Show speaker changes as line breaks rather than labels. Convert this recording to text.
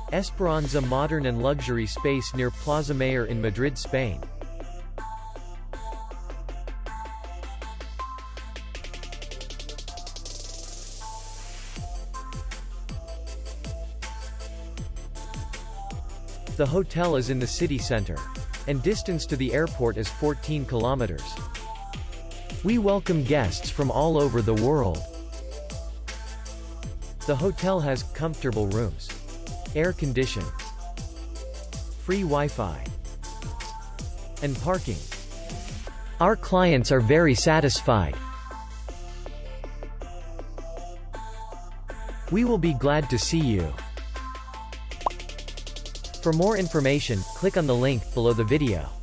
Esperanza Modern and luxury space near Plaza Mayor in Madrid, Spain. The hotel is in the city center, and distance to the airport is 14 kilometers. We welcome guests from all over the world. The hotel has comfortable rooms, air conditioning, free Wi-Fi, and parking. Our clients are very satisfied. We will be glad to see you. For more information, click on the link below the video.